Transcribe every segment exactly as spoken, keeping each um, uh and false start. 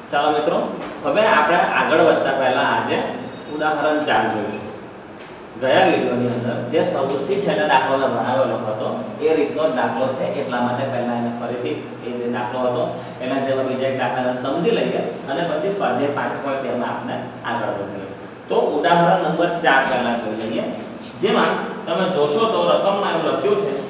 ચાલો મિત્રો, હવે આપણે આગળ વધતા પહેલા આજે ઉદાહરણ ચાર જોઈશું. ગયા વિડિયોની અંદર જે સૌથી છેલ્લે દાખલો બનાવેલો હતો એ રીતનો દાખલો છે, એટલા માટે પહેલા એને ફરીથી એ જે દાખલો હતો એના જેવા બીજા એક દાખલાને સમજી લઈએ અને પછી સ્વાધ્યાય પાંચ પોઈન્ટ બે માં આપણે આગળ વધીએ. તો ઉદાહરણ નંબર ચાર પહેલા જોઈ લઈએ, જેમાં તમે જોશો તો રકમમાં એવું લખ્યું છે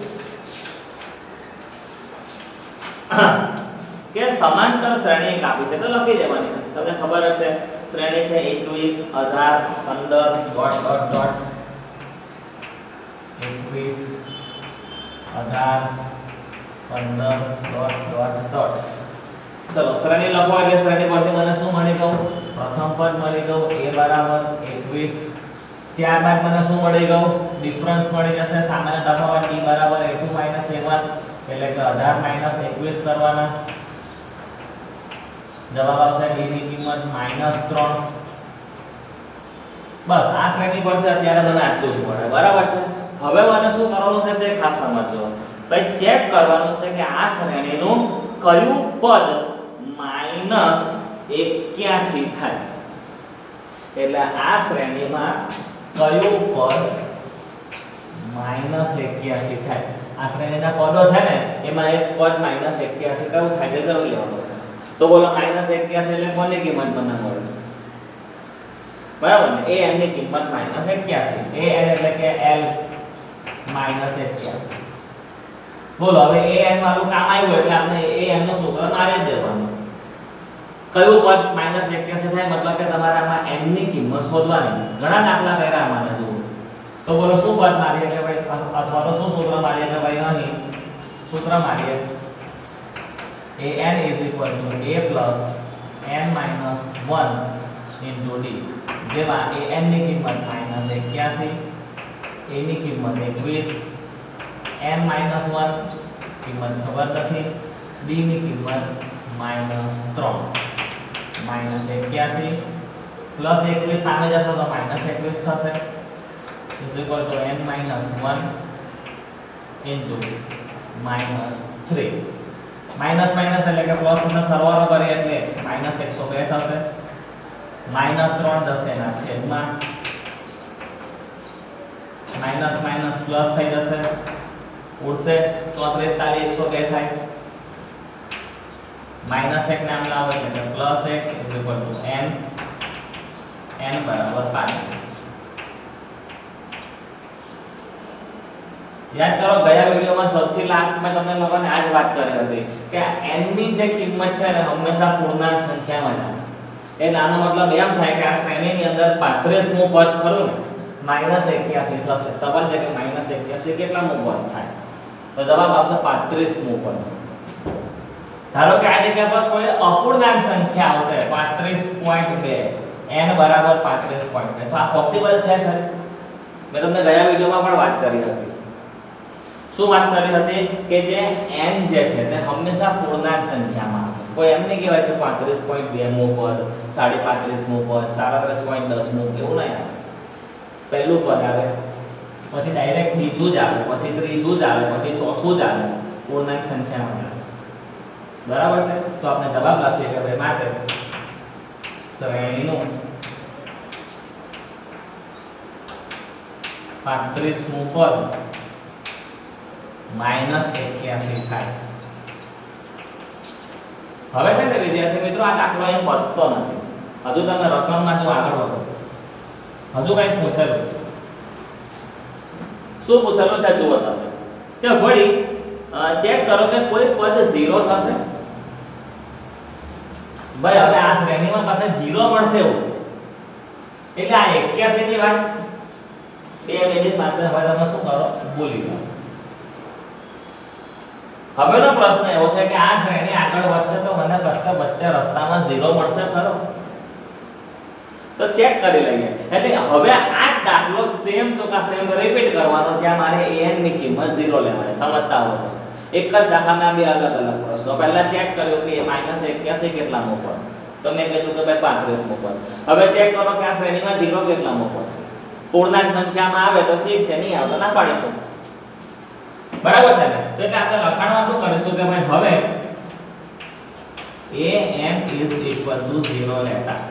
કે સમાંતર શ્રેણી એક આપી છે, તો લખી દેવાની. તમને ખબર જ છે શ્રેણી છે એકવીસ, અઢાર, પંદર ડોટ ડોટ ડોટ એકવીસ, અઢાર, પંદર ડોટ ડોટ ડોટ. ચલો શ્રેણી લખો એટલે શ્રેણી પરથી મને શું મળી ગયું? પ્રથમ પદ મળી ગયું a બરાબર એકવીસ. ત્યારબાદ મને શું મળી ગયું? ડિફરન્સ મળી જશે, સામાન્ય તફાવત d બરાબર a two minus a one, એટલે કે અઢાર માઈનસ એકવીસ કરવાના. જવાબ આવશે d ની કિંમત માઈનસ ત્રણ. બસ આ શ્રેણી પરથી અત્યારે મને આટલું જ મળે, બરાબર છે. હવે મને શું કરવાનું છે તે ખાસ સમજો. ભાઈ ચેક કરવાનું છે કે આ શ્રેણીનું કયું પદ માઈનસ એક્યાસી થાય. એટલે આ શ્રેણીમાં કયું પદ માઈનસ એક્યાસી થાય. આ શ્રેણીના પદો છે ને એમાં એક પદ માઈનસ એક્યાસી કયું થાય તે જરૂર લેવાનું છે. તો બોલો માઈનસ એક્યાસી એટલે કોની કિંમત મને મળે? બરાબર ને, a n ની કિંમત માઈનસ એક્યાસી. a n એટલે કે l માઈનસ એક્યાસી. બોલો હવે a n વાળું કામ આવ્યું એટલે આપણે a n નો સૂત્ર મારી દેવાનું. કયું પદ માઈનસ એક્યાસી થાય મતલબ કે તમારે આમાં n ની કિંમત શોધવાની. ઘણા દાખલા કર્યા આમાંને જુઓ. તો બોલો શું પદ મારીએ કે ભાઈ, અથવા તો શું સૂત્ર મારીએ કે ભાઈ અહીં સૂત્ર મારીએ an is equal to a plus n minus one into d. જેમાં an ની કિંમત માઈનસ એક્યાસી, a ની કિંમત એકવીસ, n minus one કિંમત ખબર નથી, d ની કિંમત માઈનસ ત્રણ. માઈનસ એક્યાસી પ્લસ એકવીસ સામે જશે તો માઈનસ એકવીસ થશે, is equal to n minus one into minus three. Minus minus એટલે કે પ્લસ થશે, સરવાળો કરીએ એટલે માઈનસ એકસો બે થશે. માઈનસ ત્રણ જશે એના છેદમાં, માઈનસ માઈનસ પ્લસ થઈ જશે, ઉડશે ચોત્રીસ તાલી એકસો બે થાય. માઈનસ એક નામ લાવો એટલે પ્લસ એક is equal to n, n બરાબર પાંત્રીસ. યાદ કરો ગયા વિડિયોમાં સૌથી લાસ્ટમાં તમને લોકોને આ જ વાત કરી હતી કે n ની જે કિંમત છે ને હંમેશા પૂર્ણાંક સંખ્યામાં આવે. એ નાનો મતલબ એમ થાય કે આ શ્રેણીની અંદર પાંત્રીસ મું પદ ખરું ને માઈનસ એક્યાસી થશે. સવાલ છે કે માઈનસ એક્યાસી કેટલા મું પદ થાય? તો જવાબ આવશે પાંત્રીસ મું પદ. ધારો કે આ જગ્યા પર કોઈ અપૂર્ણાંક સંખ્યા આવતે પાંત્રીસ પોઈન્ટ બે, n બરાબર પાંત્રીસ પોઈન્ટ બે, તો આ પોસિબલ છે ખરી? મેં તમને ગયા વિડિયોમાં પણ વાત કરી હતી. શું વાત કરી હતી કે જે n જે છે તે હંમેશા પૂર્ણાંક સંખ્યામાં આવે. કોઈ એમ નહીં કહેવાય કે પાંત્રીસ પોઈન્ટ બે મો પદ, સાડી પાંત્રીસ મો પદ, સાડત્રીસ પોઈન્ટ દસ મો, એવું નહીં આવે. પહેલું પદ આવે, પછી ડાયરેક્ટ બીજું જ આવે, પછી ત્રીજું જ આવે, પછી ચોથું જ આવે, પૂર્ણાંક સંખ્યામાં આવે. બરાબર છે? તો આપણે જવાબ લખીએ કે ભાઈ માટે શ્રેણીનું પાંત્રીસ મુ પદ માઈનસ એક્યાસી થાય. હવે છે ને વિદ્યાર્થી મિત્રો આ દાખલો અહીં પતતો નથી. હજુ તમે રકમમાં જો આગળ વધો, હજુ કંઈક પૂછેલું છે. શું પૂછેલું છે જુઓ તમે કે વળી ચેક કરો કે કોઈ પદ ઝીરો થશે. ભાઈ હવે આ શ્રેણીમાં પાસે ઝીરો મળશે એવું એટલે આ એક્યાસી ની વાત બે મિનિટ માત્ર હવે તમે શું કરો બોલી દો. હવેનો પ્રશ્ન એવો છે કે આ શ્રેણી આગળ વધશે તો મને કશે વચ્ચે રસ્તામાં ઝીરો મળશે ખરો? તો ચેક કરી લઈએ. એટલે હવે આ દાખલો સેમ તો કા સેમ રિપીટ કરવાનો જ્યાં મારે an ની કિંમત ઝીરો લેવાની. સમજતા હો તો એક જ દાખલામાં બે અલગ અલગ પ્રશ્નો. પહેલા ચેક કર્યો કે માઈનસ એક્યાસી કેટલા મો પદ, તો મેં કીધું કે ભાઈ પાંત્રીસ મો પદ. હવે ચેક કરો કે આ શ્રેણીમાં ઝીરો કેટલા મો પદ. પૂર્ણાંક સંખ્યામાં આવે તો ઠીક છે, નહીં આવે તો ના પાડીશું. બરાબર છે ને? તો એટલે આપણે લખાણમાં શું કરીશું કે ભાઈ હવે an is equal to zero લેતા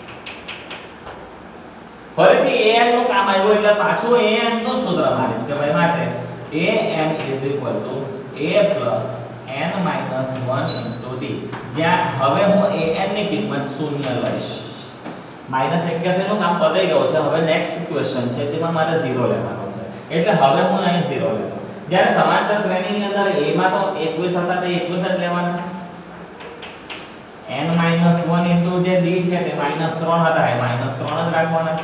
ફરીથી an નું કામ આવ્યું એટલે પાછું an નું સૂત્ર મારીશ કે ભાઈ માટે an is equal to a plus n minus one into d જ્યાં હવે હું an ની કિંમત શૂન્ય લઈશ માઈનસ એક્યાસી નું કામ પતાઈ ગયું છે હવે નેક્સ્ટ ક્વેશ્ચન છે જેમાં મારે ઝીરો લેવાનો છે એટલે હવે હું અહીં ઝીરો લેવાનો જ્યારે સમાંતર શ્રેણીની અંદર a માં તો એકવીસ હતા તે એકવીસ જ લેવાના n minus one into જે d છે તે minus ત્રણ હતા એ minus ત્રણ જ રાખવાના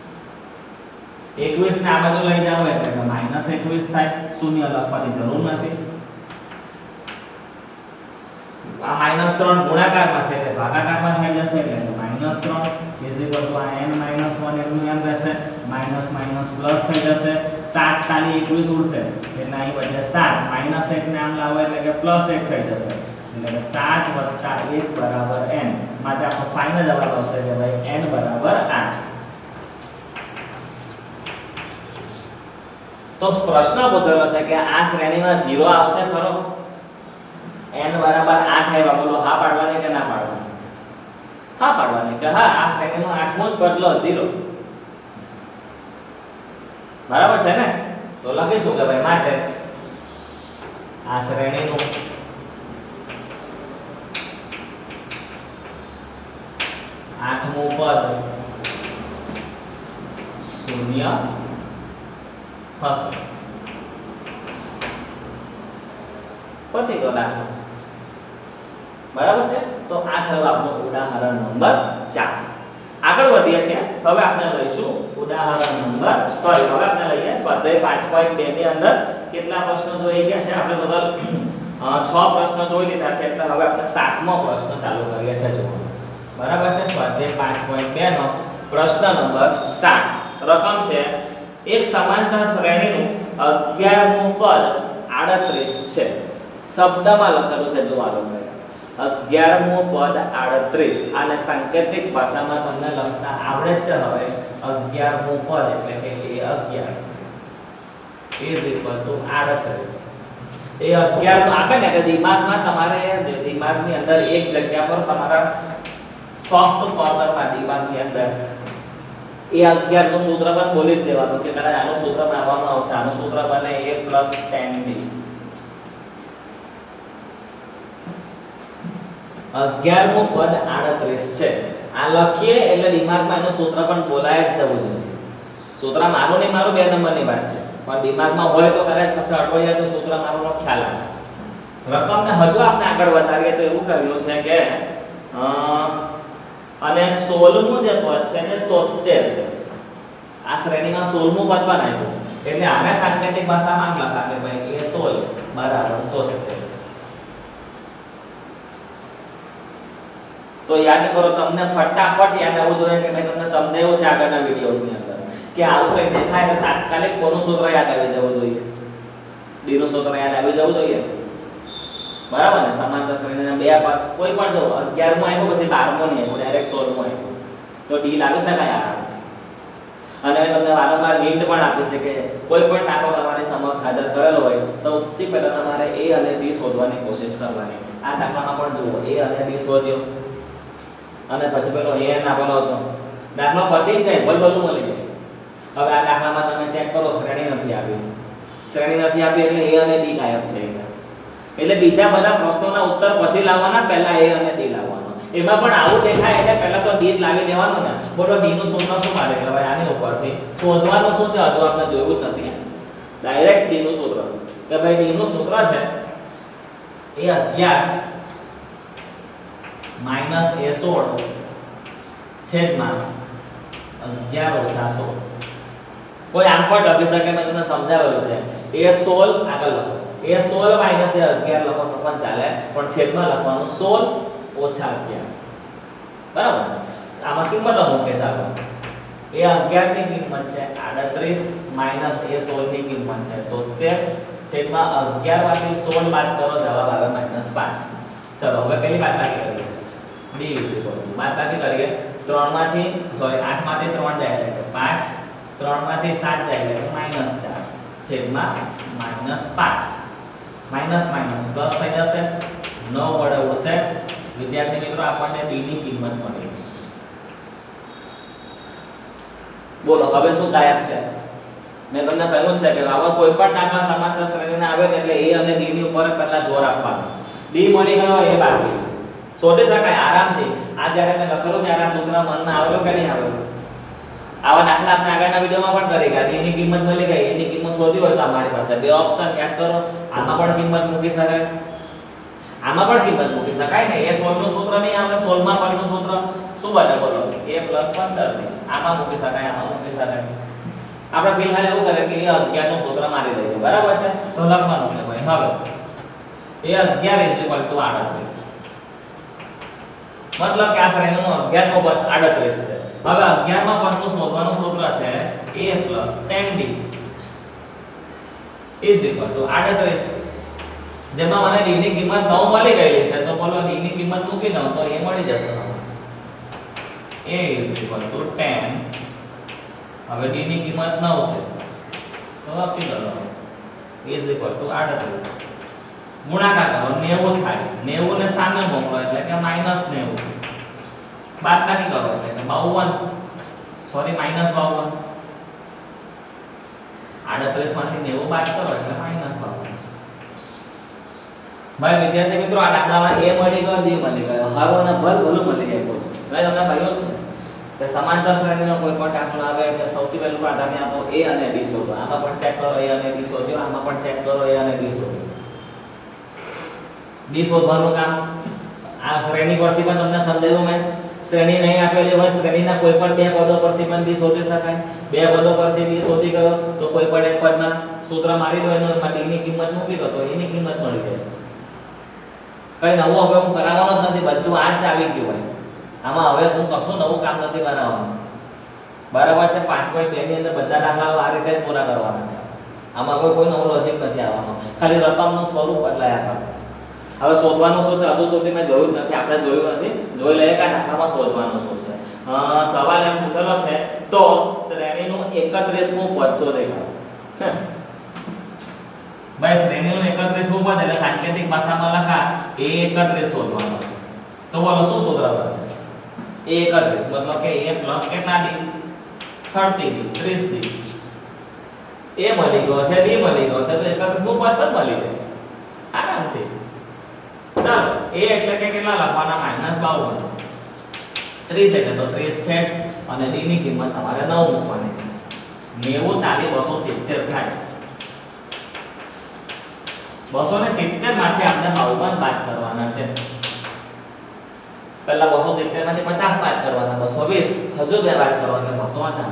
એકવીસ ને આ બાજુ લઈ જાવ એટલે કે minus એકવીસ થાય શૂન્ય લખવાની જરૂર નથી આ minus ત્રણ ગુણાકારમાં છે તે ભાગાકારમાં થઈ જશે એટલે minus ત્રણ is equal to n minus one એનું એમ રહેશે minus minus plus થઈ જશે સાત તાલી એકવીસ ઉડશે એટલે અહીં બચે સાત minus એક ને આમ લાવો એટલે કે plus એક થઈ જશે એટલે કે સાત વત્તા એક બરાબર n માટે આપણો ફાઇનલ જવાબ આવશે કે ભાઈ n બરાબર આઠ તો પ્રશ્ન પૂછેલો છે કે આ શ્રેણીમાં ઝીરો આવશે ખરો n બરાબર આઠ આવ્યા બોલો હા પાડવાની કે ના પાડવાની હા પાડવાની કે હા આ શ્રેણીનો આઠમો જ બદલો ઝીરો બરાબર છે ને તો લખીશું કે ભાઈ માટે આ શ્રેણીનું આઠમું પદ શૂન્ય હશે પતી ગયો દાખલો બરાબર છે તો આ થયું આપણું ઉદાહરણ નંબર ચાર આગળ વધીએ છીએ હવે આપણે લઈશું ઉદાહરણ નંબર સોરી હવે આપણે લઈએ સ્વાધ્યાય પાંચ પોઈન્ટ બે ની અંદર કેટલા પ્રશ્નો જોઈ ગયા છે આપણે ટોટલ છ પ્રશ્નો જોઈ લીધા છે એટલે હવે આપણે સાતમો પ્રશ્ન ચાલુ કરીએ છીએ જોવાનું બરાબર છે સ્વાધ્યાય પાંચ પોઈન્ટ બે નો પ્રશ્ન નંબર સાત રકમ છે એક સમાંતર શ્રેણીનું અગિયારમું પદ આડત્રીસ છે શબ્દમાં લખેલું છે જોવાનું અગિયારમું પદ આડત્રીસ અને સાંકેતિક ભાષામાં તમને લખતા આવડે જ છે હવે અગિયારમું પદ એટલે કે એ અગિયાર is equal to આડત્રીસ એ અગિયાર નું આપે ને કે દિમાગમાં તમારે દિમાગની અંદર એક જગ્યા પર તમારા સોફ્ટ કોર્નરમાં દિમાગની અંદર એ અગિયાર નું સૂત્ર પણ બોલી જ દેવાનું કે કદાચ આનું સૂત્ર મારવાનું આવશે આનું સૂત્ર બને a plus tan d અગિયારમું પદ આડત્રીસ છે આ લખીએ એટલે દિમાગમાં એનું સૂત્ર પણ બોલાય જ જવું જોઈએ સૂત્ર મારું નહીં મારું બે નંબરની વાત છે પણ દિમાગમાં હોય તો કદાચ પછી અટવાઈ જાય તો સૂત્ર મારવાનો ખ્યાલ આવે રકમને હજુ આપણે આગળ વધારીએ તો એવું કહ્યું છે કે અને સોળમું જે પદ છે તે તોતેર છે આ શ્રેણીમાં સોળમું પદ પણ આવ્યું એટલે આને સાંકેતિક ભાષામાં આમ લખાવે ભાઈ એ સોળ બરાબર તોતેર તો યાદ કરો તમને ફટાફટ યાદ આવવું જોઈએ કે મેં તમને સમજાવ્યું છે આગળના વિડિયોઝની અંદર કે આવું કંઈ દેખાય તો તાત્કાલિક કોનું સૂત્ર યાદ આવી જવું જોઈએ ડી નું સૂત્ર યાદ આવી જવું જોઈએ બરાબર ને સમાંતર શ્રેણીના બે પદ કોઈ પણ જો અગિયાર મો આવ્યો પછી બાર મો નહીં આવ્યો ડાયરેક્ટ સોળ મો આવ્યો તો ડી લાવી શકાય આ અને મેં તમને વારંવાર હિન્ટ પણ આપી છે કે કોઈ પણ દાખલો તમારી સમક્ષ હાજર કરેલો હોય સૌથી પહેલા તમારે એ અને ડી શોધવાની કોશિશ કરવાની આ દાખલામાં પણ જુઓ એ અને ડી શોધ્યો અને પછી પેલો એ ના પેલો હતો દાખલો પતી જાય બોલ બોલું મળી જાય હવે આ દાખલામાં તમે ચેક કરો શ્રેણી નથી આવી શ્રેણી નથી આપી એટલે એ અને ડી ગાયબ થઈ ગયા એટલે બીજા બધા પ્રશ્નોના ઉત્તર પછી લાવવાના પહેલા એ અને ડી લાવવાનો એમાં પણ આવું દેખાય એટલે પહેલા તો ડી લાવી દેવાનો ને બોલો ડી નું સૂત્ર શું મારે કે ભાઈ આની ઉપરથી શોધવાનું શું છે હજુ આપણે જોયું જ નથી ડાયરેક્ટ ડી નું સૂત્ર કે ભાઈ ડી નું સૂત્ર છે એ અગિયાર માઈનસ એ સોળ છેદમાં અગિયાર ઓછા સોળ કોઈ આમ પણ લખી શકે મેં તમને સમજાવેલું છે એ સોળ આગળ લખો એ સોળ માઈનસ એ અગિયાર લખો તો પણ ચાલે પણ છેદમાં લખવાનું સોળ ઓછા અગિયાર બરાબર આમાં કિંમત લખો કે ચાલો એ અગિયાર ની કિંમત છે આડત્રીસ માઈનસ એ સોળ ની કિંમત છે તોતેર છેદમાં અગિયાર માંથી સોળ બાદ કરો જવાબ આવે માઈનસ પાંચ ચલો હવે પેલી બાદ બાકી કરીએ d is equal to બાદ બાકી કરીએ ત્રણ માંથી સોરી આઠ માંથી ત્રણ જાય એટલે કે પાંચ ત્રણ માંથી સાત જાય એટલે માઈનસ ચાર છેદમાં માઈનસ પાંચ માઈનસ માઈનસ પ્લસ થઈ જશે નવ વડે ઉડશે વિદ્યાર્થી મિત્રો આપણને d ની કિંમત મળી. બોલો હવે શું ગાયબ છે? મેં તમને કહ્યું છે કે આવા કોઈ પણ દાખલા સમાંતર શ્રેણીના આવે એટલે a અને d ની ઉપર પહેલા જોર આપવાનું. d મળી ગયો એ બાકી છે. શોધી શકાય આરામથી. આ જ્યારે મેં લખેલું ત્યારે આ સૂત્ર મનમાં આવેલું કે નહીં આવેલું? આવા દાખલા આપણે આગળના વિડિયોમાં પણ કરી ગયા. d ની કિંમત મળી ગઈ, a ની કિંમત શોધી હોય તો અમારી પાસે બે ઓપ્શન યાદ કરો. આમાં પણ કિંમત મૂકી શકાય, આમાં પણ કિંમત મૂકી શકાય ને. એ સોળ નું સૂત્ર નહીં આવે, સોળ માં પણ નું સૂત્ર શું બને બોલો? a પંદર ને આમાં મૂકી શકાય, આમાં મૂકી શકાય. આપણે બિલહાલ એવું કરે કે એ અગિયાર નું સૂત્ર મારી દઈએ, બરાબર છે? તો લખવાનું કે ભાઈ હવે a અગિયાર = આડત્રીસ. મતલબ કે આ શ્રેણીનું અગિયાર નો પદ આડત્રીસ છે. હવે અગિયાર માં પદ નું શોધવાનું સૂત્ર છે a tan d = આડત્રીસ. જેમાં મને d ની કિંમત નવ મળી ગઈ છે તો બોલો d ની કિંમત મૂકી દઉં તો એ મળી જશે. a tan, હવે d ની કિંમત નવ છે તો લખી દો a આડત્રીસ. ગુણાકાર કરો નેવું થાય, નેવું ને સામે મોકલો એટલે કે માઈનસ નેવું. બાદબાકી કરો એટલે કે બાવન, સોરી માઈનસ બાવન. આડત્રીસ માંથી નેવું બાદ કરો એટલે માઈનસ બાવન. ભાઈ વિદ્યાર્થી મિત્રો આ દાખલામાં a મળી ગયો, d મળી ગયો. હવે અને ભલ ભલું મળી જાય બોલો. મેં તમને કહ્યું છે કે સમાંતર શ્રેણીનો કોઈ પણ દાખલો આવે એટલે સૌથી પહેલું પ્રાધાન્ય આપો a અને d શોધો. આમાં પણ ચેક કરો a અને d શોધ્યો, આમાં પણ ચેક કરો a અને d શોધ્યો. d શોધવાનું કામ આ શ્રેણી પરથી પણ તમને સમજાવ્યું મેં. શ્રેણી નહીં આપેલી હોય, શ્રેણીના કોઈ પણ બે પદો પરથી પણ d શોધી શકાય. બે પદો પરથી d શોધી ગયો તો કોઈ પણ એક પદના સૂત્ર મારી દો, એમાં d ની કિંમત મૂકી દો તો એની કિંમત મળી જાય. કઈ નવું હવે હું કરાવવાનો જ નથી, બધું આ જ આવી ગયું હોય. આમાં હવે હું કશું નવું કામ નથી કરાવવાનું, બરાબર છે? પાંચ પોઈન્ટ બે ની અંદર બધા દાખલાઓ આ રીતે જ પૂરા કરવાના છે. આમાં કોઈ કોઈ નવું લોજિક નથી આવવાનું, ખાલી રકમનું સ્વરૂપ બદલાયા કરશે. હવે શોધવાનું શું છે હજુ સુધી મેં જોયું જ નથી, આપણે જોયું નથી. જોઈ લઈએ કે આ દાખલામાં શોધવાનું શું છે. સવાલ એમ પૂછેલો છે તો શ્રેણીનું એકત્રીસ મું પદ શોધી કાઢો. ભાઈ શ્રેણીનું એકત્રીસ મું પદ એટલે સાંકેતિક ભાષામાં લખા એ એકત્રીસ શોધવાનો છે. તો બોલો શું સૂત્ર બને? a એકત્રીસ મતલબ કે a પ્લસ કેટલા દી? ત્રીસ દી, ત્રીસ દી. a મળી ગયો છે, d મળી ગયો છે તો એકત્રીસ મું પદ પણ મળી જાય આરામથી. ચાલો a એટલે કે કેટલા લખવાના? માઈનસ બાવન. ત્રીસ એટલે તો ત્રીસ છે જ અને d ની કિંમત તમારે નવ મૂકવાની છે. નેવું તાલી બસો સિત્તેર થાય. બસો સિત્તેર માંથી આપણે બાવન બાદ કરવાના છે. પહેલા બસો સિત્તેર માંથી પચાસ બાદ કરવાના, બસો વીસ. હજુ બે બાદ કરો એટલે બસો અઢાર.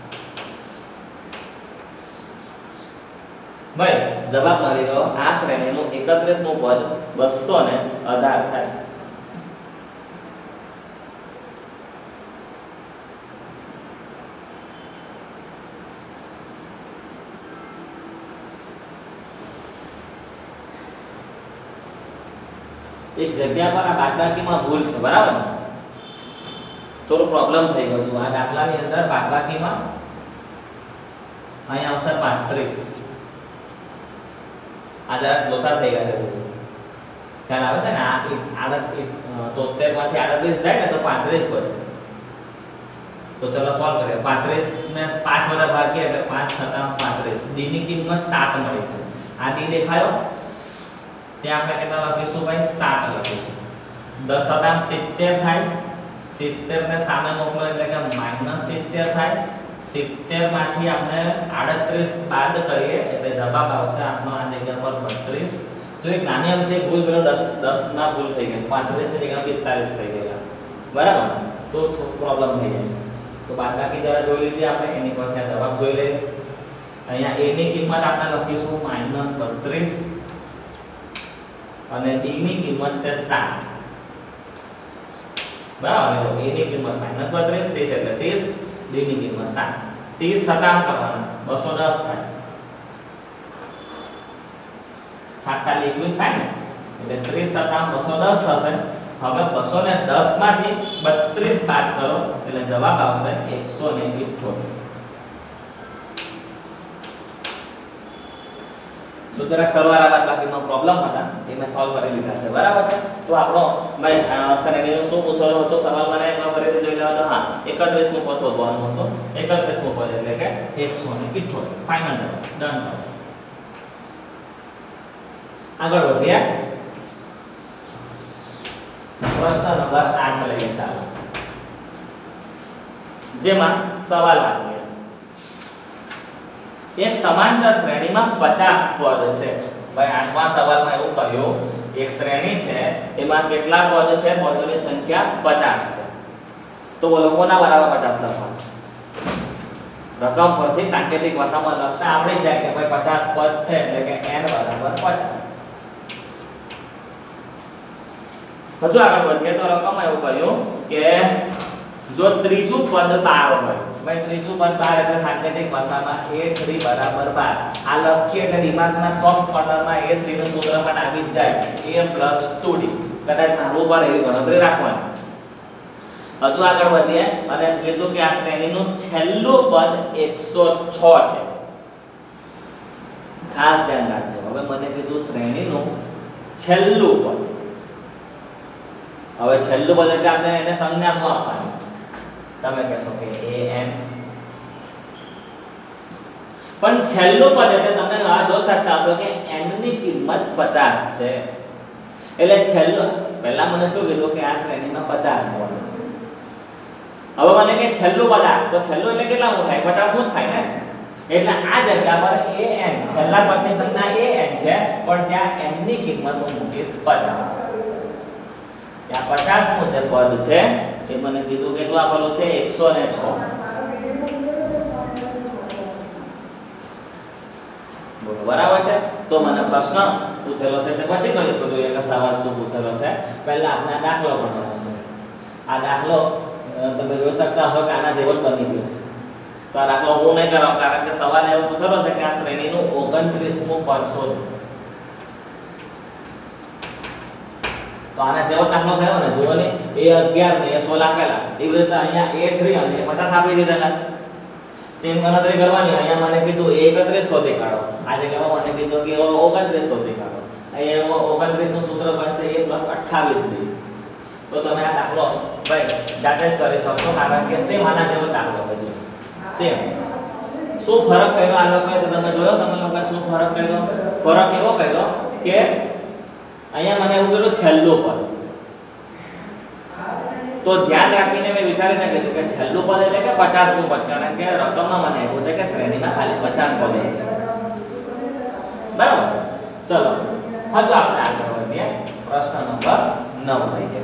ભાઈ જવાબ મળી ગયો. આ શ્રેણીનું એકત્રીસ મું પદ બસો અઢાર થાય. એક જગ્યા પર આ બાદબાકીમાં ભૂલ છે, બરાબર? થોડો પ્રોબ્લેમ થઈ ગયો છે આ દાખલાની અંદર. બાદબાકીમાં અહીંયા આવશે પાંત્રીસ. આ જરા લોચા થઈ ગયા છે, ખ્યાલ આવે છે ને? આ આડત તોતેર માંથી આડત્રીસ જાય ને તો પાંત્રીસ બચે. તો ચલો સોલ્વ કરીએ. પાંત્રીસ ને પાંચ વડે ભાગીએ એટલે પાંચ છતાં પાંત્રીસ. d ની કિંમત સાત મળી છે. આ d દેખાયો? ત્યાં આપણે કેટલા લખીશું ભાઈ? સાત લખીશું. દસ સતામ સિત્તેર થાય. સિત્તેર ને સામે મોકલો એટલે કે માઈનસ સિત્તેર થાય. સિત્તેર માંથી આપણે આડત્રીસ બાદ કરીએ એટલે જવાબ આવશે આપણો આ જગ્યા પર બત્રીસ. તો એક નાની અમથી ભૂલ પેલો દસ દસ માં ભૂલ થઈ ગઈ, પાંત્રીસ ની જગ્યાએ પિસ્તાલીસ થઈ ગયા, બરાબર? તો પ્રોબ્લેમ થઈ જાય. તો બાદબાકી જરા જોઈ લીધી આપણે, એની પર ત્યાં જવાબ જોઈ લઈએ. અહીંયા a ની કિંમત આપણે લખીશું માઈનસ બત્રીસ અને d ની કિંમત છે સાત, બરાબર? તો a ની કિંમત માઈનસ બત્રીસ, ત્રીસ એટલે ત્રીસ, d ની કિંમત સાત. ત્રીસ સતામ કરવાના, બસો દસ થાય. સાત તાલી એકવીસ થાય ને એટલે ત્રીસ સતામ બસો દસ થશે. હવે બસો દસ માંથી બત્રીસ બાદ કરો એટલે જવાબ આવશે એકસો અઠ્ઠોતેર. તો જરાક સરવાળા બાદબાકીનો પ્રોબ્લેમ હતા એ મેં સોલ્વ કરી લીધા છે બરાબર છે તો આપણો ભાઈ શ્રેણીનો શું પૂછવાનો હતો સવાલ મને એકવાર ફરીથી જોઈ લેવાનો હા એકત્રીસ મો પદ શોધવાનો હતો એકત્રીસ મો પદ એટલે કે એકસો અઠ્ઠાવન ફાઇનલ જવાબ ડન કરો આગળ વધીએ પ્રશ્ન નંબર આઠ લઈએ ચાલો જેમાં સવાલ વાંચીએ એક સમાંતર શ્રેણીમાં પચાસ પદ છે ભાઈ આઠમા સવાલમાં એવું કહ્યું એક શ્રેણી છે એમાં કેટલા પદ છે પદોની સંખ્યા પચાસ છે તો બોલો કોના બરાબર પચાસ લખવાનું રકમ પરથી સાંકેતિક ભાષામાં લખતા આવડી જાય કે ભાઈ પચાસ પદ છે એટલે કે n બરાબર પચાસ હજુ આગળ વધીએ તો રકમમાં એવું કહ્યું કે જો ત્રીજું પદ બાર હોય ભાઈ ત્રીજું પદ બાર એટલે સાંકેતિક ભાષામાં a ત્રણ બરાબર બાર આ લખીએ એટલે દિમાગના સોફ્ટ કોર્નરમાં a ત્રણ નું સૂત્ર પણ આવી જ જાય a ટુ d કદાચ નાનું પર એવી ગણતરી રાખવાની હજુ આગળ વધીએ અને કીધું કે આ શ્રેણીનું છેલ્લું પદ એકસો છ છે ખાસ ધ્યાન રાખજો હવે મને કીધું શ્રેણીનું છેલ્લું પદ હવે છેલ્લું પદ એટલે આપણે એને સંજ્ઞા શું આપવાની તમે કહેશો કે an પણ છેલ્લું પદ એટલે તમે આ જોઈ શકતા હશો કે n ની કિંમત પચાસ છે એટલે છેલ્લું પહેલા મને શું કીધું કે આ શ્રેણીમાં પચાસ પદ છે હવે મને કે છેલ્લું પદ આ તો છેલ્લું એટલે કેટલામું થાય પચાસ મું થાય ને એટલે આ જગ્યા પર an છેલ્લા પદની સંજ્ઞા an છે પણ જ્યાં n ની કિંમત હું મૂકીશ પચાસ ત્યાં પચાસ નું જે પદ છે એ મને કીધું કેટલું આપેલું છે એકસો છ બોલો બરાબર છે તો મને પ્રશ્ન પૂછેલો છે તે પછી કઈ કરું એક સવાલ શું પૂછેલો છે પહેલા આપણે આ દાખલો ગણવાનો છે આ દાખલો તમે જોઈ શકતા હશો કે આના જેવો જ બની ગયો છે તો આ દાખલો હું નહીં કરાવ કારણ કે સવાલ એવો પૂછેલો છે કે આ શ્રેણીનું ઓગણત્રીસ મું પદ શોધો તો આના જેવો દાખલો થયો ને જુઓ ને a અગિયાર ને a સોળ આપેલા એવી રીતે અહીંયા a ત્રણ અને પચાસ આપી દીધેલા છે સેમ ગણતરી કરવાની અહીંયા મને કીધું એકત્રીસ શોધી કાઢો આ જગ્યામાં મને કીધું કે ઓગણત્રીસ શોધી કાઢો અહીંયા ઓગણત્રીસ નું સૂત્ર બનશે a અઠ્ઠાવીસ d તો તમે આ દાખલો ભાઈ જાતે જ કરી શકશો કારણ કે સેમ આના જેવો દાખલો છે જો સેમ શું ફરક કર્યો આ લોકોએ તો તમે જોયો તમે લોકો શું ફરક કર્યો ફરક એવો કર્યો કે અહીંયા મને એવું કીધું છેલ્લું પદ તો ધ્યાન રાખીને મેં વિચારીને કીધું કે છેલ્લું પદ એટલે કે પચાસ નું પદ કારણ કે રકમમાં મને એવું છે કે શ્રેણીમાં ખાલી પચાસ પદ છે બરાબર ચલો હજુ આપણે આગળ વધીએ પ્રશ્ન નંબર નવ લઈએ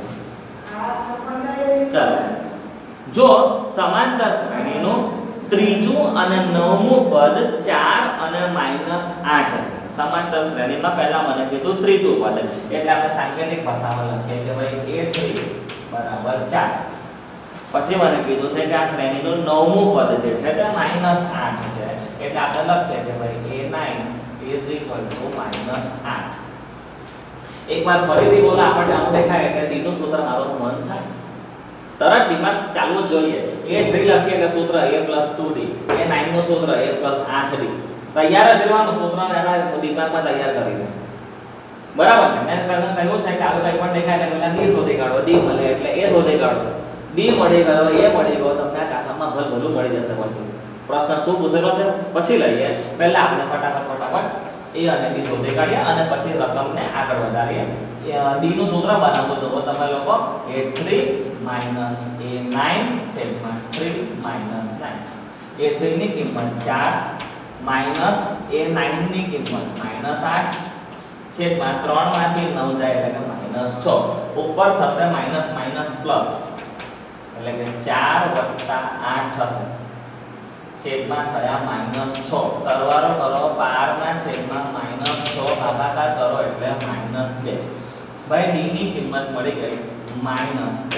ચલો જો સમાંતર શ્રેણીનું ત્રીજું અને નવમું પદ ચાર અને માઈનસ આઠ છે સમાંતર શ્રેણીમાં પહેલા મને કીધું ત્રીજું પદ એટલે આપણે સાંકેતિક ભાષામાં લખીએ કે ભાઈ a ત્રણ બરાબર ચાર પછી મને કીધું છે કે આ શ્રેણીનું નવમું પદ જે છે તે માઈનસ આઠ છે એટલે આપણે લખીએ કે ભાઈ a નવ માઈનસ આઠ એકવાર ફરીથી બોલો આપણને આમ દેખાય એટલે d નું સૂત્ર મારવાનું મન થાય તરત દિમાગ ચાલુ જ જોઈએ a ત્રણ લખીએ કે સૂત્ર a ટુ d a નવ નું સૂત્ર a આઠ d તૈયાર જ રહેવાનું સૂત્ર એના દિમાગમાં તૈયાર કરી દે બરાબર ને મેં તમને કહ્યું છે કે આવું કંઈ પણ દેખાય એટલે પહેલા d શોધી કાઢો d મળે એટલે a શોધી કાઢો d મળી ગયો a મળી ગયો તમને આ દાખલામાં ભલ ભલું મળી જશે પછી પ્રશ્ન શું પૂછેલો છે પછી લઈએ પહેલા આપણે ફટાફટ ફટાફટ a અને b શોધી કાઢીએ અને પછી રકમને આગળ વધારીએ d નું સૂત્ર બનાવશો તો તમે લોકો a ત્રણ માઈનસ a નવ છેદમાં ત્રણ માઈનસ નવ a ત્રણ ની કિંમત ચાર માઈનસ a નવ ની કિંમત માઈનસ આઠ છેદમાં ત્રણ માંથી નવ જાય એટલે કે માઈનસ છ ઉપર થશે માઈનસ માઈનસ પ્લસ એટલે કે ચાર વત્તા આઠ થશે છેદમાં થયા માઈનસ છ સરવાળો કરો બાર ના છેદમાં માઈનસ છ ભાગાકાર કરો એટલે માઈનસ બે ભાઈ d ની કિંમત મળી ગઈ માઈનસ બે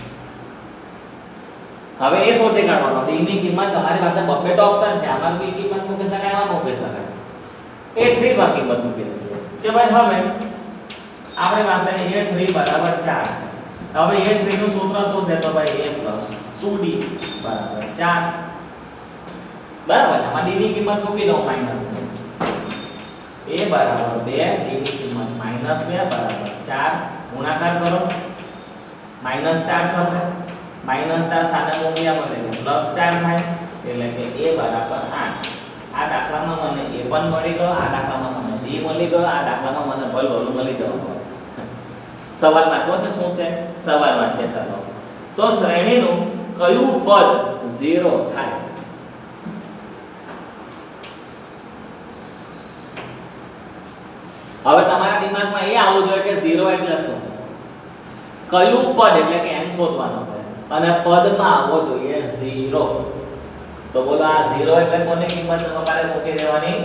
હવે એ શોધી કાઢવાનો d ની કિંમત તમારી પાસે બબ્બે ઓપ્શન છે આમાં બી કિંમત મૂકી શકાય આમાં મૂકી શકાય a ત્રણ માં કિંમત મૂકી દેજો કે ભાઈ હવે આપણી પાસે a ત્રણ બરાબર ચાર છે હવે a ત્રણ નું સૂત્ર શું છે તો ભાઈ a ટુ d બરાબર ચાર બરાબર આમાં d ની કિંમત મૂકી દો માઈનસ a બરાબર બે, d ની કિંમત માઈનસ બે બરાબર ચાર, ગુણાકાર કરો માઈનસ ચાર થશે, માઈનસ ચાર સામે મૂક્યા એટલે પ્લસ ચાર થાય, એટલે કે a બરાબર આઠ. આ દાખલામાં મને a પણ મળી ગયો, આ દાખલામાં મને d મળી ગયો, આ દાખલામાં મને ભલ ભલું મળી જવાનું. સવાલ વાંચવો છે શું છે? સવાલ વાંચે ચાલો. તો શ્રેણીનું કયું પદ ઝીરો થાય? હવે તમારા દિમાગમાં એ આવવું જોઈએ કે ઝીરો એટલે શું? કયું પદ એટલે કે n શોધવાનો છે અને પદમાં આવવો જોઈએ ઝીરો. તો બોલો આ ઝીરો એટલે કોની કિંમત તમારે મૂકી દેવાની?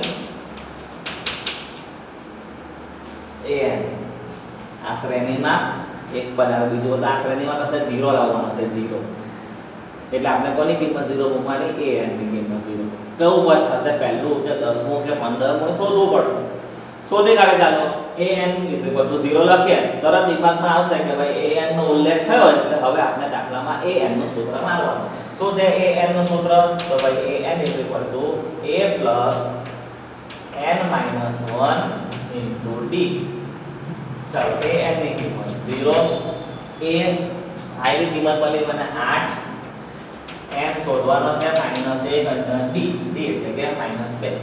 an. આ શ્રેણીમાં એક પદ આવે, બીજો તો આ શ્રેણીમાં કશે ઝીરો લાવવાનો છે, ઝીરો. એટલે આપણે કોની કિંમત ઝીરો મૂકવાની? an ની કિંમત ઝીરો. કયું પદ થશે? પહેલું કે દસમું કે પંદરમું શોધવું પડશે. શોધી કાઢે ચાલો. an ઝીરો લખીએ તરત દિમાગમાં આવશે કે ભાઈ an નો ઉલ્લેખ થયો એટલે હવે આપણે દાખલામાં an નું સૂત્ર મારવાનું. શું છે an નું સૂત્ર? તો ભાઈ an a plus n minus one into d. ચાલો an ની કિંમત ઝીરો, a આની કિંમત મળી મને આઠ, n શોધવાનો છે માઈનસ એક અને d, d એટલે કે માઈનસ બે.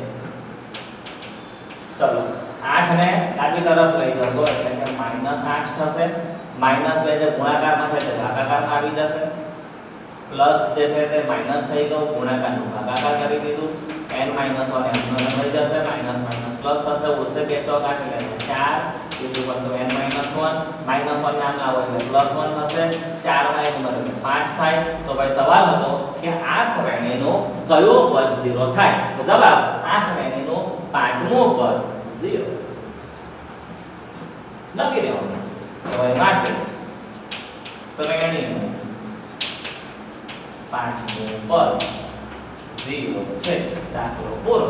ચલો આઠ ને ડાબી તરફ લઈ જશો એટલે કે માઈનસ આઠ થશે, માઈનસ બે જે ગુણાકારમાં છે તે ભાગાકારમાં આવી જશે, પ્લસ જે છે તે માઈનસ થઈ ગયું, ગુણાકારનું ભાગાકાર કરી દીધું, n માઈનસ વન એમનો લઈ જશે, માઈનસ માઈનસ પ્લસ થશે, ઉસે બે ચોક આઠ એટલે ચાર is equal to n minus one, minus one નામ લાવો એટલે plus one થશે, ચાર માં એક મળે પાંચ થાય. તો ભાઈ સવાલ હતો કે આ શ્રેણીનો કયો પદ ઝીરો થાય? તો જવાબ આ શ્રેણીનું પાંચમું પદ ઝીરો લખી દેવાનું. તો ભાઈ માટે શ્રેણીનું પાંચમું પદ ઝીરો છે. દાખલો પૂરો.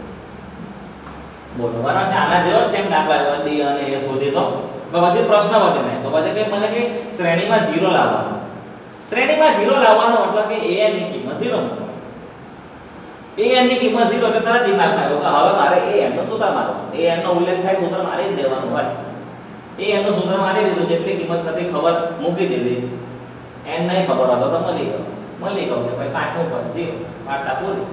બોલો બરાબર છે. આના જેવો સેમ દાખલા આવ્યો d અને a શોધી તો પછી પ્રશ્ન બને ને તો પછી કે મને કે શ્રેણીમાં ઝીરો લાવવાનો. શ્રેણીમાં ઝીરો લાવવાનો મતલબ કે an ની કિંમત ઝીરો મૂકો. an ની કિંમત ઝીરો એટલે તારા દિમાગમાં આવ્યો કે હવે મારે an નો સૂત્ર મારવો. an નો ઉલ્લેખ થાય સૂત્ર મારી જ દેવાનું હોય. an નો સૂત્ર મારી દીધું, જેટલી કિંમત હતી ખબર મૂકી દીધી. n નહીં ખબર હતો તો મળી ગયો મળી ગયો કે ભાઈ પાંચમું પદ ઝીરો. વાર્તા પૂરી.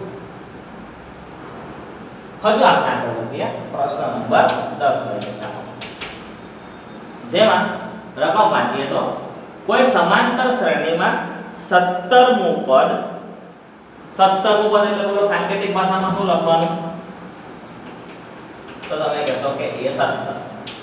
હજુ આપણે આગળ વધીએ પ્રશ્ન નંબર દસ લઈએ ચાલો. જેમાં રકમ વાંચીએ તો કોઈ સમાંતર શ્રેણીમાં સત્તરમું પદ, સત્તરમું પદ એટલે બોલો સાંકેતિક ભાષામાં શું લખવાનું? તો તમે કહેશો કે એ સત્તર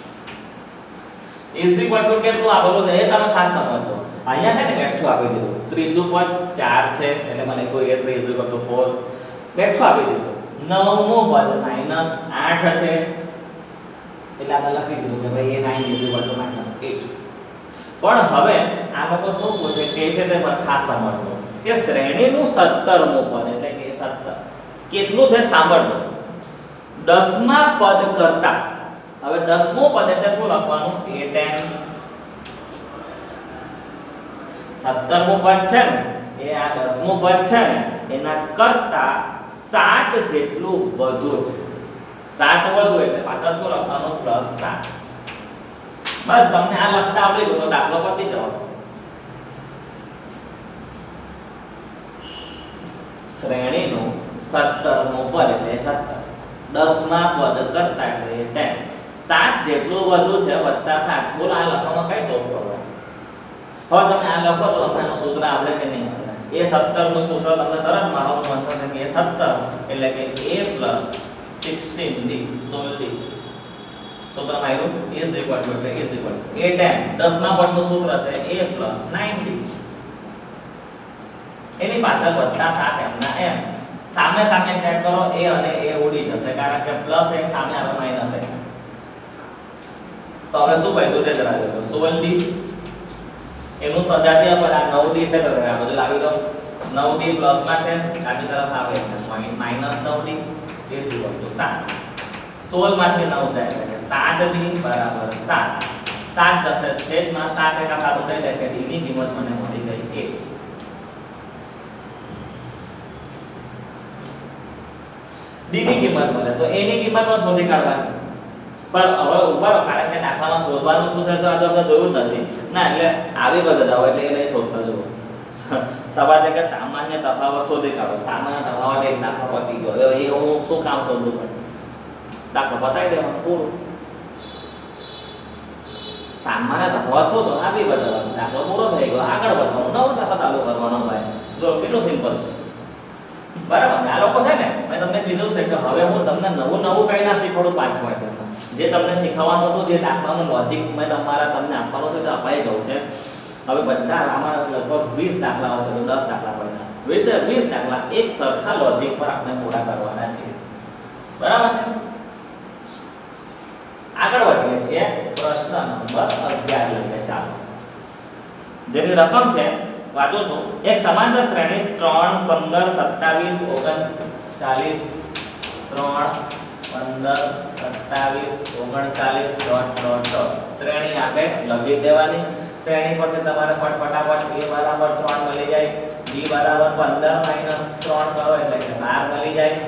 ઇઝ ઇક્વલ ટુ કેટલું આ બોલો એ તમે ખાસ સમજો. અહીંયા છે ને બેઠું આપી દીધું, ત્રીજું પદ ચાર છે એટલે મને કોઈ એ ઇઝ ઇક્વલ ટુ ચાર બેઠું આપી દીધું. નવમું પદ માઈનસ આઠ છે એટલે આપણે લખી દીધું કે ભાઈ a nine is equal to minus આઠ. પણ હવે આ લોકો શું પૂછે કે છે તે ખાસ સમજો કે શ્રેણીનું સત્તરમું પદ એટલે કે સત્તર કેટલું છે સાંભળજો. દસમા પદ કરતા, હવે દસમું પદ એટલે શું લખવાનું? એ દસ. સત્તરમું પદ છે ને એ આ દસમું પદ છે ને એના કરતા સાત જેટલું વધુ છે. સાત વધુ એટલે પાછળ શું લખવાનું? પ્લસ સાત. બસ તમને આ લખતા આવડી ગયું તો દાખલો પતી જવાનો. શ્રેણીનું સત્તરમું પદ એટલે સત્તર, દસમા પદ કરતા એટલે દસ. સાત જેટલું વધુ છે વત્તા સાત. બોલો આ લખવામાં કઈ દોષ પડવાનો? હવે તમે આ લખો તો તમને આનું સૂત્ર આવડે કે નહીં આવડે? એ સત્તર નું સૂત્ર તમને તરત મારવાનું મન થશે કે એ સત્તર એટલે કે a plus sixteen d સોળ d સૂત્ર માર્યું is equal to એટલે is equal to a દસ. દસમા પદનું સૂત્ર છે a plus nine d. એની પાછળ વત્તા સાત એમના એમ. સામે સામે ચેક કરો, a અને a ઉડી જશે કારણ કે પ્લસ એક સામે આવે માઈનસ એક. તો હવે શું બચ્યું તે જરા જોજો. સોળ d એનું સજાતીય પદ આ નવ d છે તો આ બધું લાવી દો. નવ d પ્લસ માં છે ડાબી તરફ આવે એટલે માઈનસ નવ d is equal to સાત. સોળ માંથી નવ જાય એટલે સાત d બરાબર સાત. સાત જશે શેષમાં સાત એકા સાત ઉડે એટલે d ની કિંમત મને મળી ગઈ એક. d ની કિંમત મળે તો a ની કિંમત પણ શોધી કાઢવાની. પણ હવે ઉભારો કારણ કે દાખલામાં શોધવાનું શું છે તો આ તો આપણે જોયું જ નથી ના એટલે આવી ગયો જાવ એટલે એ નહીં શોધતા જુઓ સવાલ છે કે સામાન્ય તફાવત શોધી કાઢો સામાન્ય તફાવત એક દાખલો પતી ગયો હવે એ હું શું કામ શોધવું પડે દાખલો બતાવી દેવાનું પૂરું સામાન્ય તફાવત શોધો આવી ગયો દાખલો પૂરો થઈ ગયો આગળ વધવાનું નવો દાખલો ચાલુ કરવાનો ભાઈ જો કેટલું સિમ્પલ છે બરાબર ને આ લોકો છે ને મેં તમને કીધું છે કે હવે હું તમને નવું નવું કંઈ ના શીખવાડું પાંચ મિનિટમાં જે તમને શીખવાનું હતું જે દાખલાનું લોજિક મેં તમારા તમને આપવાનું હતું તે અપાઈ ગયું છે હવે બધા આમાં લગભગ વીસ દાખલાઓ છે તો દસ દાખલા પડ્યા વીસે વીસ દાખલા એક સરખા લોજિક પર આપણે પૂરા કરવાના છે બરાબર છે આગળ વધીએ છીએ પ્રશ્ન નંબર અગિયાર લઈએ ચાલો જેની રકમ છે વાંચું છું એક સમાંતર શ્રેણી ત્રણ પંદર સત્તાવીસ ઓગણચાલીસ ત્રણ પંદર સત્તાવીસ ઓગણચાલીસ ડોટ ડોટ ડોટ શ્રેણી આપે લખી દેવાની શ્રેણી પરથી તમારે ફટાફટ a બરાબર ત્રણ મળી જાય b બરાબર પંદર માઈનસ ત્રણ કરો એટલે કે બાર મળી જાય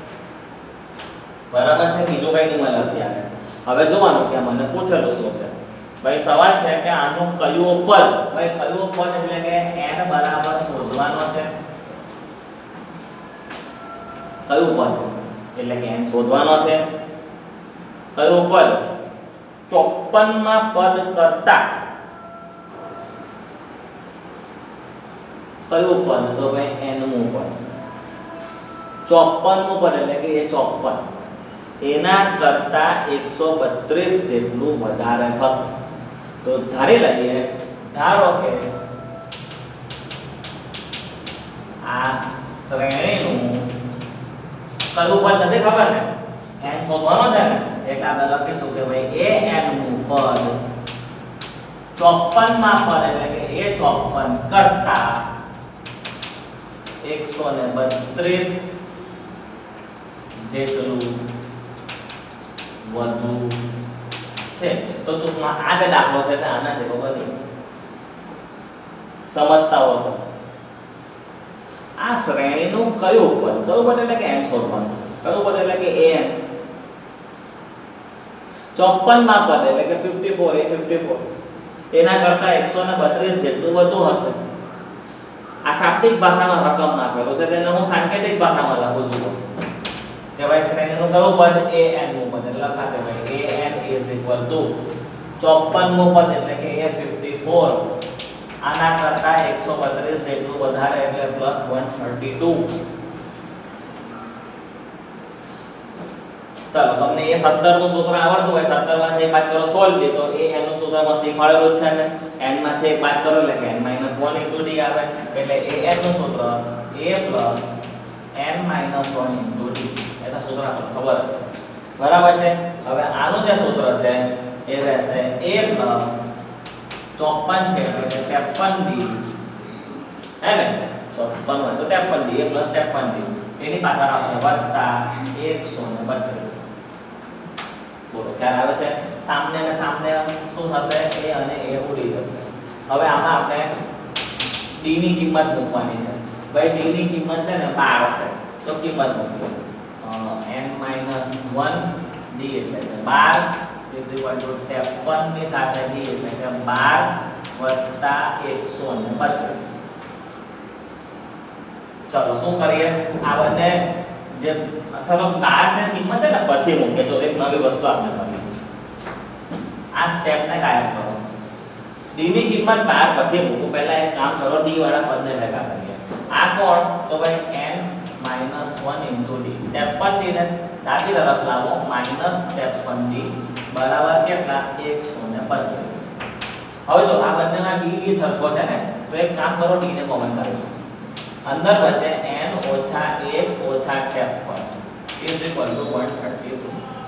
બરાબર છે બીજું કઈ નહીં મળે અત્યારે હવે જોવાનું કે મને પૂછેલું શું છે ભાઈ સવાલ છે કે આનું કયું પદ ભાઈ કયું પદ એટલે કે n બરાબર શોધવાનો છે કયું પદ એટલે કે n શોધવાનો છે કયું પદ ચોપન માં પદ કરતા કયું પદ તો ભાઈ n મું પદ ચોપન મું પદ એટલે કે એ ચોપન એના કરતા એકસો બત્રીસ જેટલું વધારે હશે તો ધારી લઈએ ધારો કે આ શ્રેણીનું કયું પદ નથી ખબર ને n શોધવાનો છે ને એટલે આપણે લખીશું કે ભાઈ a n નું પદ ચોપન માં પદ એટલે કે એ ચોપન કરતા એકસો બત્રીસ જેટલું વધુ છે તો ટૂંકમાં આ જે દાખલો છે તે આના જેવો બને સમજતા હો તો આ શ્રેણીનું કયું પદ કયું પદ એટલે કે n શોધવાનું કયું પદ એટલે કે an ચોપન માં પદ એટલે કે ચૌદ એ ચૌદ એના કરતા એકસો બત્રીસ જેટલું વધુ હશે આ શાબ્દિક ભાષામાં રકમ આપેલું છે તેને હું સાંકેતિક ભાષામાં લખું છું કે ભાઈ શ્રેણીનું કયું પદ an નું પદ એટલે લખાતે ભાઈ an is equal to ચોપન નું પદ એટલે કે એ ચૌદ આના કરતા એકસો બત્રીસ જેટલું વધારે એટલે પ્લસ એકસો બત્રીસ ચાલો તમને એ સત્તર નું સૂત્ર આવડતું હોય સત્તર માંથી બાદ કરો સોલ્વ દે તો એ n નું સૂત્રમાં શીખવાડેલું છે ને n માંથી એક બાદ કરો એટલે કે n minus one into d આવે એટલે a n નું સૂત્ર a plus n minus one into d એના સૂત્ર આપણને ખબર જ છે બરાબર છે હવે આનું જે સૂત્ર છે એ રહેશે a plus ચોપન છે એટલે કે ત્રેપન d હે ને ચોપન હોય તો ત્રેપન d a plus ત્રેપન d એની પાછળ આવશે વત્તા એકસો બત્રીસ બોલો ખ્યાલ આવે છે સામને અને સામને શું થશે a અને a ઉડી જશે હવે આમાં આપણે d ની કિંમત મૂકવાની છે ભાઈ d ની કિંમત છે ને બાર છે તો કિંમત મૂકીએ n minus one d એટલે કે બાર is equal to ત્રેપન ની સાથે d એટલે કે બાર વત્તા એકસો બત્રીસ ચલો શું કરીએ આ બંને જે અથવા બાર છે કિંમત છે ને પછી મૂકીએ તો એક નવી વસ્તુ આપણે કરીએ આ સ્ટેપ ને કાયમ કરો d ની કિંમત બાર પછી મૂકો પહેલા એક કામ કરો d વાળા પદને ભેગા કરીએ આ કોણ તો ભાઈ n minus one into d ત્રેપન d ને ડાબી તરફ લાવો minus ત્રેપન d બરાબર કેટલા એકસો બત્રીસ હવે જો આ બંનેમાં d d સરખો છે ને તો એક કામ કરો d ને કોમન કરી લો અંદર બચે n ઓછા એક ઓછા ત્રેપન is equal to એકસો બત્રીસ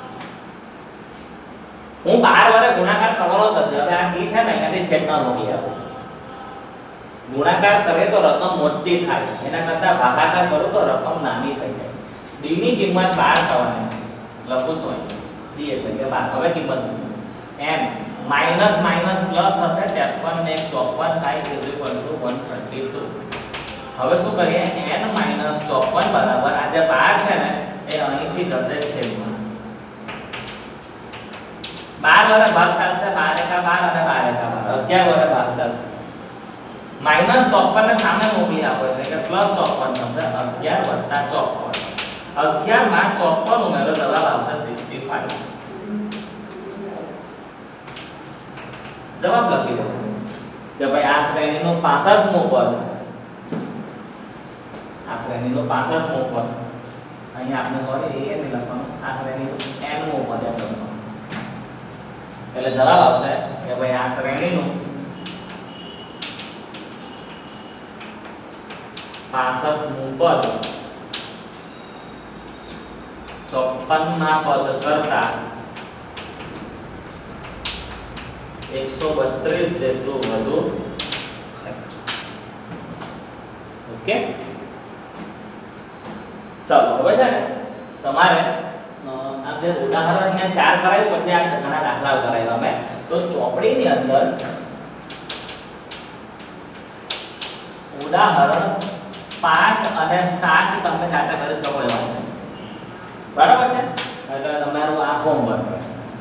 હું બાર વડે ગુણાકાર કરવાનો નથી હવે આ d છે ને અહીંયાથી છેદમાં મૂકી આવો ગુણાકાર કરે તો રકમ મોટી થાય એના કરતા ભાગાકાર કરો તો રકમ નાની થઈ જાય d ની કિંમત બાર થવાની લખું છું અહીં d એટલે કે બાર હવે કિંમત n માઈનસ માઈનસ પ્લસ થશે ત્રેપન ને ચોપન થાય is equal to એકસો બત્રીસ હવે શું કરીએ n minus ચોપન બરાબર આ જે બાર છે ને એ અહીંથી જશે છેદમાં બાર વડે ભાગ ચાલશે, બાર એકા બાર અને બાર એકા બાર, અગિયાર વડે ભાગ ચાલશે. માઈનસ ચોપન ને સામે મોકલી આપો એટલે કે પ્લસ ચોપન થશે, અગિયાર વત્તા ચોપન. અગિયાર માં ચોપન ઉમેરો, જવાબ આવશે પંચાસી. જવાબ લખી દો કે ભાઈ આ શ્રેણીનું પાસઠમું પદ, આ શ્રેણીનું પાસઠમું પદ, અહીં આપણે સોરી એ નહીં લખવાનું, આ શ્રેણીનું n મું પદ એમ લખવાનું. એટલે જવાબ આવશે કે ભાઈ આ શ્રેણીનું પાસઠમું પદ ચોપન ના પદ કરતા એકસો બત્રીસ જેટલું વધુ છે. ઓકે, ચાલો હવે છે ને તમારે આ જે ઉદાહરણ મેં ચાર કરાવ્યું, પછી આ ઘણા દાખલાઓ કરાવ્યા અમે, તો ચોપડીની અંદર ઉદાહરણ પાંચ અને સાત તમે જાતે કરી શકો એવા છે. બરાબર છે, એટલે તમારું આ હોમવર્ક રહેશે.